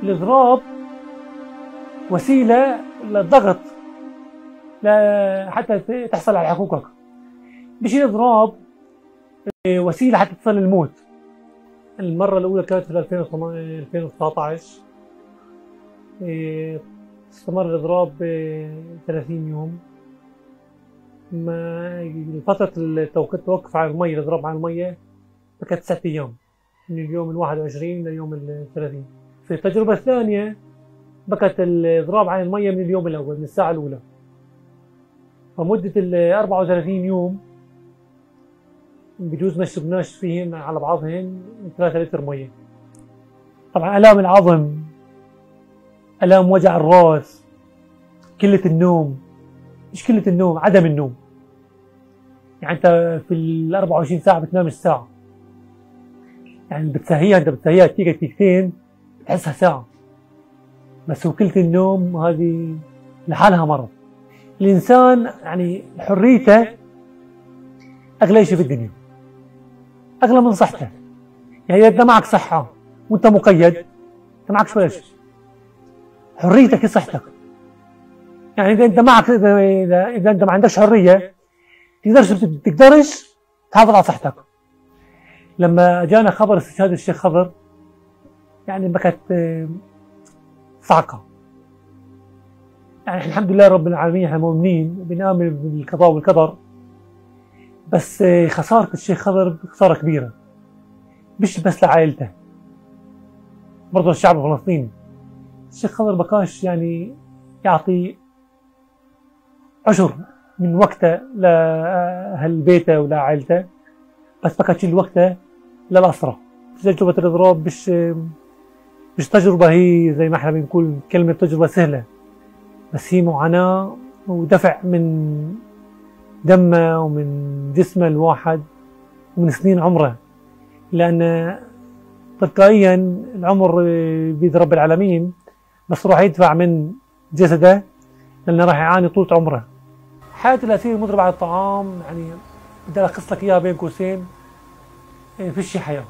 الإضراب وسيلة للضغط حتى تحصل على حقوقك. مش الإضراب وسيلة حتى تصل للموت. المرة الأولى كانت في 2019 استمر الإضراب 30 يوم. فترة التوقف عن المية، الإضراب عن المية كانت 9 أيام، من اليوم 21 لليوم 30. في التجربة الثانية بكت الإضراب عن المية من اليوم الأول، من الساعة الأولى. فمدة 34 يوم بجوز ما شربناش فيهن على بعضهن 3 لتر مية. طبعا آلام العظم، آلام وجع الراس، قلة النوم، مش قلة النوم، عدم النوم. يعني أنت في ال 24 ساعة بتنامش ساعة، يعني انت بتسهيها دقيقتين بتحسها ساعة. بس وقلة النوم هذه لحالها مرض. الإنسان يعني حريته أغلى شيء في الدنيا، أغلى من صحته. يعني إذا أنت معك صحة وأنت مقيد أنت معك ولا شيء. حريتك هي صحتك. يعني إذا أنت معك إذا أنت ما عندكش حرية تقدرش تحافظ على صحتك. لما جانا خبر استشهاد الشيخ خضر يعني بكت صعقة. يعني الحمد لله رب العالمين، احنا مؤمنين بنآمن بالقضاء والقدر، بس خسارة الشيخ خضر خسارة كبيرة، مش بس لعائلته، برضه الشعب الفلسطيني. الشيخ خضر بكاش يعني يعطي عشر من وقته لأهل بيته ولعائلته، بس بكاش وقته للأسرة. تجربة الإضراب مش تجربة هي زي ما احنا بنقول كلمة تجربة سهلة، بس هي معاناة ودفع من دمه ومن جسمه الواحد ومن سنين عمره، لأن تلقائيا العمر بيد رب العالمين، بس راح يدفع من جسده لأنه راح يعاني طول عمره. حياة الأسير المضرب على الطعام يعني بدي ألخص لك إياها بين قوسين، فيش حياة.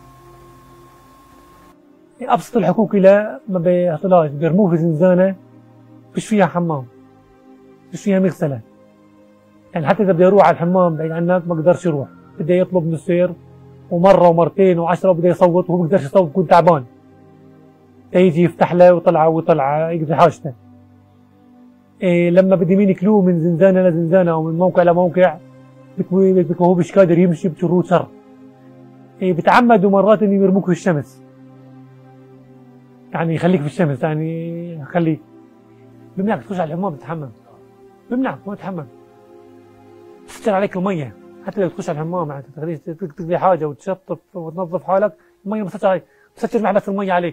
أبسط الحقوق لا ما بيعطيلهاش، بيرموه في زنزانة فيش فيها حمام، فيش فيها مغسلة. يعني حتى إذا بده يروح على الحمام بعيد عنك ما بقدرش يروح، بده يطلب من السير، ومرة ومرتين وعشرة بده يصوت وهو ما بقدرش يصوت، بكون تعبان. يجي يفتح له ويطلع يقضي حاجته. لما بده مين يكلوه من زنزانة لزنزانة أو من موقع لموقع بيكون هو مش قادر يمشي بجروه شر. بتعمدوا مرات إنه يرموك في الشمس، يعني يخليك في الشمس، يعني خليك بمنعك تخش على الحمام تتحمم، بمنعك ما تتحمم، تستر عليك المية. حتى لو تخش على الحمام يعني تقضي حاجة وتشطف وتنظف حالك، المية مسكر عليك، مسكر محبس المية عليك.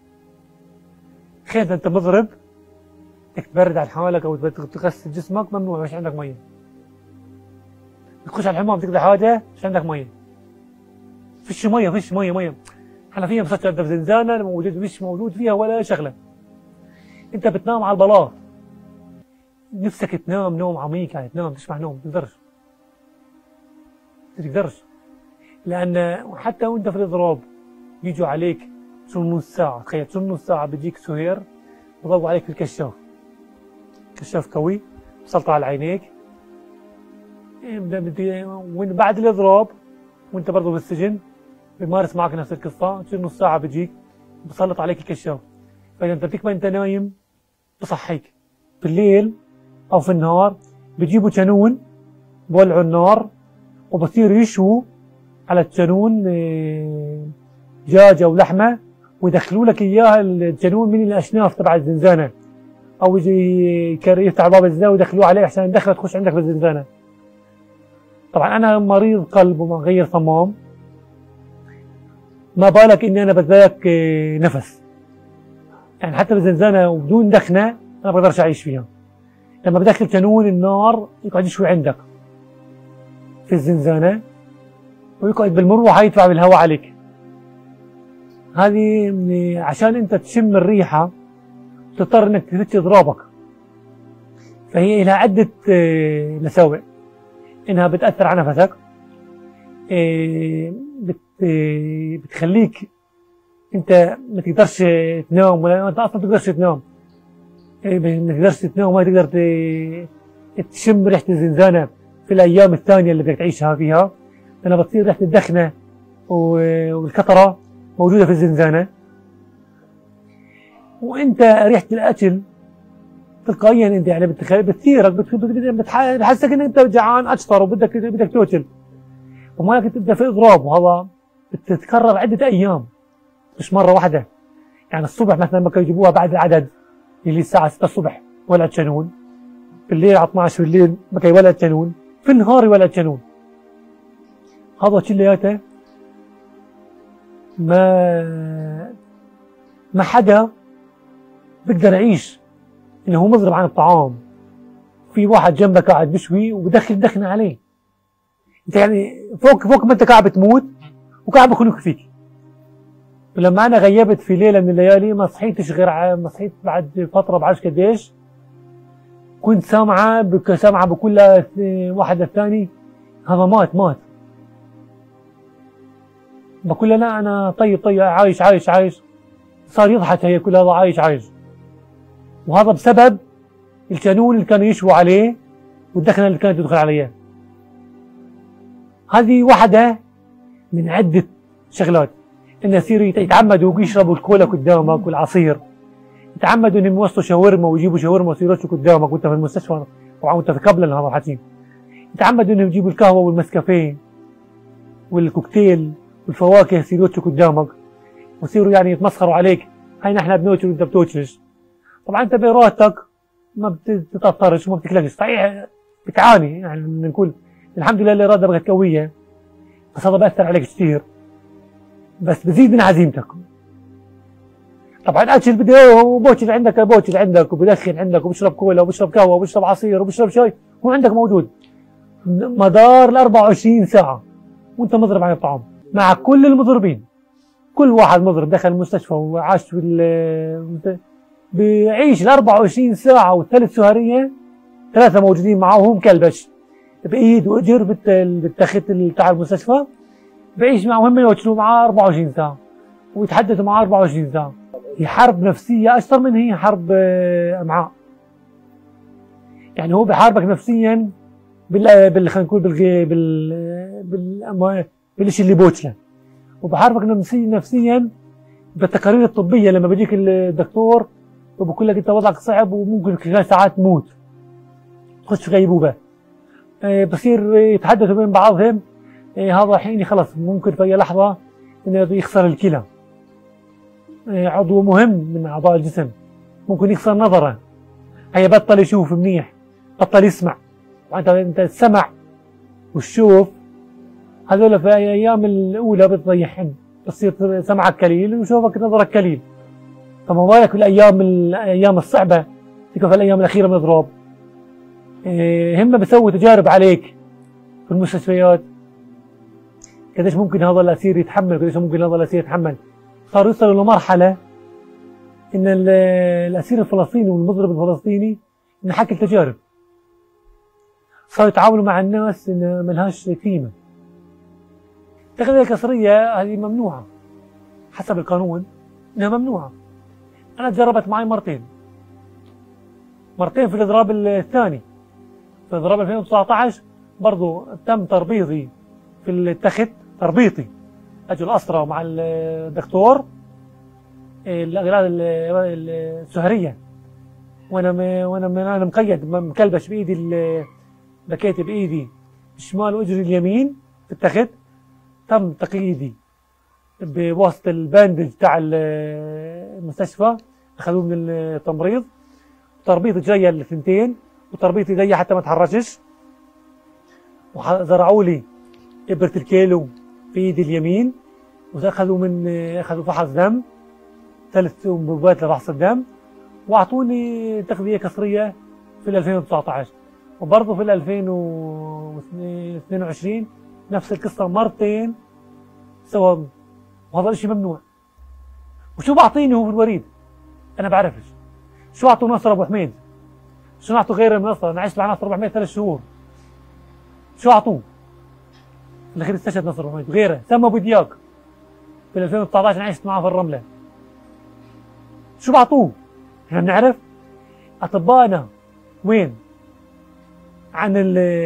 خير أنت مضرب بدك تبرد على حالك أو تغسل جسمك، ممنوع، مش عندك مية. تخش على الحمام تقضي حاجة مش عندك مية، فيش مية حنفية مسكرة في زنزانة موجود، مش موجود فيها ولا شغلة. أنت بتنام على البلاط، نفسك تنام نوم عميق، يعني تنام تشبع نوم، تقدرش. لأن حتى وأنت في الإضراب يجوا عليك شو نص ساعة، تخيل شو نص ساعة بيجيك سهير بضوي عليك بالكشاف، كشاف قوي بسلطة على عينيك. بعد الإضراب وأنت برضه في السجن بيمارس معك نفس القصة، شو نص ساعة بيجيك بسلط عليك الكشاف. فإذا أنت بتكبر أنت نايم بصحيك في الليل أو في النهار، بيجيبوا جنون بولعوا النار وبصير يشووا على الجنون دجاجة ولحمة، ويدخلوا لك إياها الجنون من الأشناف تبع الزنزانة، أو يجي يفتح باب الزنزانة ويدخلوه عليه عشان يدخلها تخش عندك في الزنزانة. طبعا أنا مريض قلب ومغير صمام، ما بالك إني أنا بتذاك نفس. يعني حتى بالزنزانة وبدون دخنة أنا ما بقدرش أعيش فيها. لما بدخل جنون النار يقعد يشوي عندك في الزنزانة، ويقعد بالمروحة يدفع بالهواء عليك. هذه عشان أنت تشم الريحة تضطر إنك تفتش إضرابك. فهي لها عدة مساوئ، إنها بتأثر على نفسك، بتخليك انت ما تقدرش تنام، ولا انت اصلا ما تقدرش تنام، ما تقدرش تنام وما تقدر تشم ريحه الزنزانه في الايام الثانيه اللي بدك تعيشها فيها، لأنها بتصير ريحه الدخنه والكتره موجوده في الزنزانه. وانت ريحه الاكل تلقائيا انت يعني بتثيرك، بتحسسك ان انت جعان اكثر وبدك تاكل، ومالك تبدا في اضراب، وهذا بتتكرر عده ايام مش مره واحده. يعني الصبح مثلا ما كانوا يجيبوها بعد العدد اللي الساعه 6 الصبح ولد شنون، بالليل على 12 بالليل ما كان ولد شنون، في النهار ولد شنون. هذا كلياته ما حدا بيقدر يعيش انه هو مضرب عن الطعام، في واحد جنبك قاعد بشوي وبدخل دخنه عليه، انت يعني فوق ما انت قاعد بتموت وقاعد بخنق فيك. ولما انا غيبت في ليله من الليالي ما صحيتش غير ما صحيت بعد فتره بعرفش قديش، كنت سامعه بكل واحد الثاني هذا مات. بقول له لا انا طيب عايش. صار يضحك هي كل هذا عايش. وهذا بسبب الكانون اللي كانوا يشووا عليه والدخنه اللي كانت تدخل عليه. هذه واحدة من عدة شغلات، إن يصيروا يتعمدوا يشربوا الكولا قدامك والعصير، يتعمدوا إنهم يوصلوا شاورما ويجيبوا شاورما ويصيروا قدامك وأنت في المستشفى، طبعا وأنت في قبل هذا الحكي، يتعمدوا إنهم يجيبوا القهوة والمسكافيه والكوكتيل والفواكه يصيروا قدامك ويصيروا يعني يتمسخروا عليك، هاي نحن بنوكل وأنت بتوكلش. طبعا أنت بإرادتك ما بتتأثرش وما بتكلكش، صحيح بتعاني، يعني نقول الحمد لله الإرادة بقت قوية، بس هذا بأثر عليك كثير، بس بزيد من عزيمتك. طبعا الأكل بده بوكل عندك وبدخن عندك وبشرب كولا وبشرب قهوة وبشرب عصير وبشرب شاي، هو عندك موجود مدار ال 24 ساعة وأنت مضرب عن الطعام مع كل المضربين. كل واحد مضرب دخل المستشفى وعاش بيعيش ال 24 ساعة والثلث سهرية، 3 موجودين معه وهو مكلبش بايد واجر بالتخت بتاع المستشفى، بعيش معه هم يوكلوا معاه 24 ساعه ويتحدثوا معاه 24 ساعه. هي حرب نفسيه اكثر من هي حرب امعاء. يعني هو بحاربك نفسيا خلينا نقول بالشيء اللي بوكله، وبحاربك نفسيا بالتقارير الطبيه. لما بيجيك الدكتور وبقول لك انت وضعك صعب وممكن خلال ساعات تموت، تخش في غيبوبه، بصير يتحدثوا بين بعضهم، هذا حين خلص ممكن في اي لحظه انه يخسر الكلى، عضو مهم من اعضاء الجسم، ممكن يخسر نظره، هي بطل يشوف منيح، بطل يسمع. وانت السمع والشوف هذول في الايام الاولى بتضيعهم، بتصير سمعك قليل وشوفك نظرك قليل. فما بالك الايام الصعبه، في الايام الاخيره من الاضراب، هم بيسووا تجارب عليك في المستشفيات، قديش ممكن هذا الاسير يتحمل، قديش ممكن هذا الاسير يتحمل. صاروا يوصلوا لمرحله ان الاسير الفلسطيني والمضرب الفلسطيني انحكى التجارب، صاروا يتعاملوا مع الناس انها ملهاش قيمه. التغذيه الكسريه هذه ممنوعه حسب القانون، انها ممنوعه. انا تجربت معي مرتين في الاضراب الثاني، في اضراب 2019 برضو تم تربيطي في التخت، تربيطي اجوا الاسرى مع الدكتور الاغراض السهريه، وانا مقيد مكلبش بايدي، بكيت بايدي الشمال واجري اليمين في التخت، تم تقييدي بواسطه الباندج تاع المستشفى، اخذوه من التمريض، تربيط جايه الثنتين وتربيط ايدي حتى ما اتحركش، وزرعوا لي ابره الكيلو في ايدي اليمين، اخذوا فحص دم، 3 انبوبات لفحص الدم، واعطوني تغذيه كسريه في 2019. وبرضه في 2022 نفس القصه مرتين سوا، وهذا الشيء ممنوع. وشو بعطيني هو في الوريد؟ انا بعرفش شو اعطوا ناصر ابو حميد، شو اعطوا غير ناصر؟ انا عشت مع ناصر ابو حميد 3 شهور، شو اعطوه؟ في الاخير استشهد ناصر ابو حميد، غيره سمى ابو دياك بال 2019 أنا عشت معه في الرملة. شو بعطوه؟ احنا بنعرف أطبائنا وين؟ عن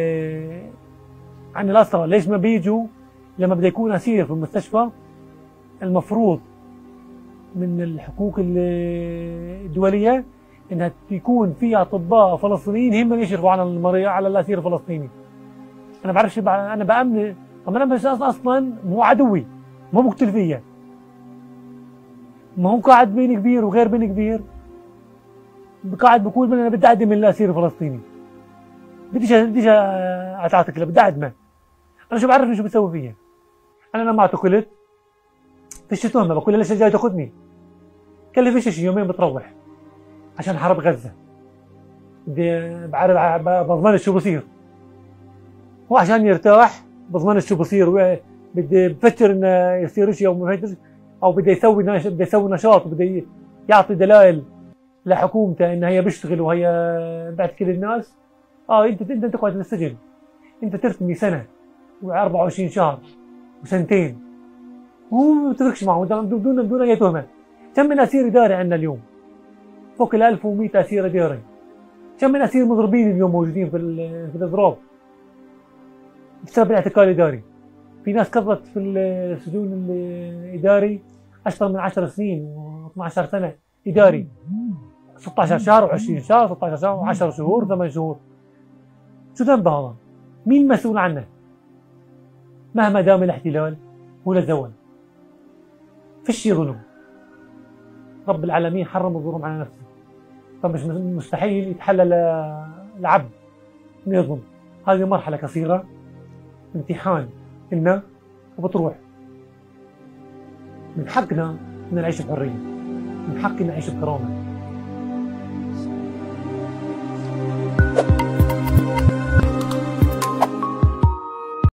الأسرى، ليش ما بيجوا لما بده يكون أسير في المستشفى؟ المفروض من الحقوق الدولية انها يكون في اطباء فلسطينيين هم اللي يشرفوا على المريض، على الاسير الفلسطيني. انا بعرفش، انا بامن. طب انا مش اصلا مو عدوي، مو مقتل فيا، ما هو قاعد بين كبير وغير بين كبير، قاعد بقول انا بدي اعدم الاسير الفلسطيني، بديش اتعتق له، بدي اعدمه. انا شو بعرفني شو بتسوي فيا؟ انا لما اعتقلت فيش تهمه، بقول له ليش جاي تاخذني؟ قال لي فيش شيء، يومين بتروح عشان حرب غزه، بدي بعرف بضمنش شو بصير، هو عشان يرتاح بضمنش شو بصير، بدي بفكر انه يصير شيء او ما يصير، او بده يسوي نشاط، وبده يعطي دلائل لحكومته ان هي بيشتغل وهي بعد كل الناس. انت تقعد بالسجن، انت ترتمي سنه و24 شهر وسنتين، هو ما بتفرقش معه بدون اي تهمه. كم من اسير اداري عندنا اليوم؟ فوق ال 1100 اسير اداري. كم من اسير مضربين اليوم موجودين في الاضراب بسبب الاعتقال الاداري؟ في ناس قضت في السجون الاداري اكثر من 10 سنين و12 سنه اداري، 16 شهر و20 شهر، 16 شهر و10 شهور، 8 شهور. شو ذنبه هذا؟ مين مسؤول عنه؟ مهما دام الاحتلال ولا زول، فيش ظلم. رب العالمين حرم الظلم على نفسه، فمش مستحيل يتحلى لعبد انه يظلم. هذه مرحله قصيره، امتحان لنا وبتروح. من حقنا ان نعيش بحريه، من حقنا نعيش بكرامه.